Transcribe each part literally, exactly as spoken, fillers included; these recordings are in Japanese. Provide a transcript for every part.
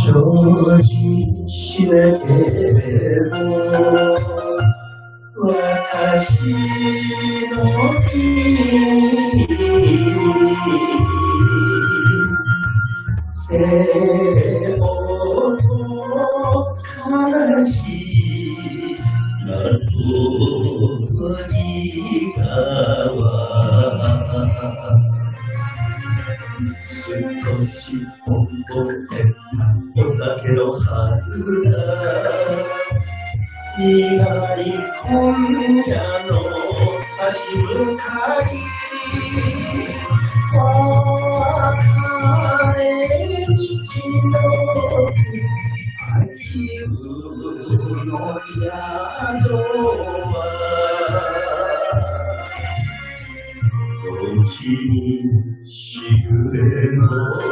精進しなければ私の君背負う悲しい窓に川少し重くてお酒のはずだ苦い今夜の差し向かい別れ道の秋の宿は時にしぐれの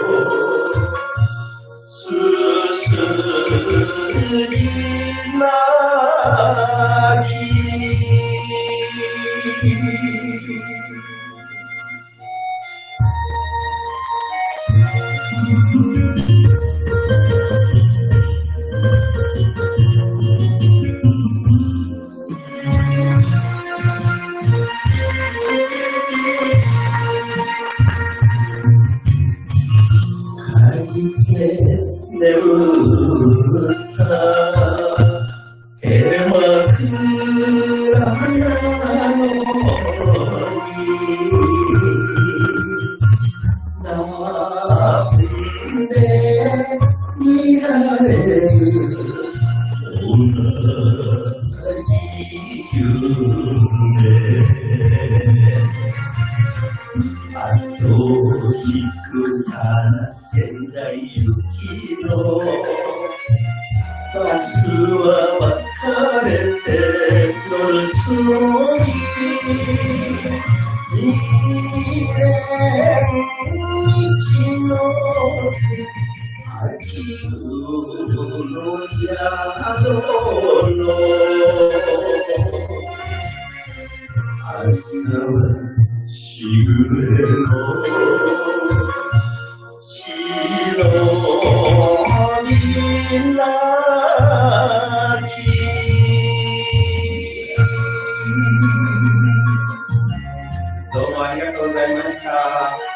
すすり泣き眠った手枕なのになんで見られる同じ夢後を引くから仙台行きのバスは別れて乗るつもり未練道の秋の宿の朝はしぐれの白身泣きどうもありがとうございました。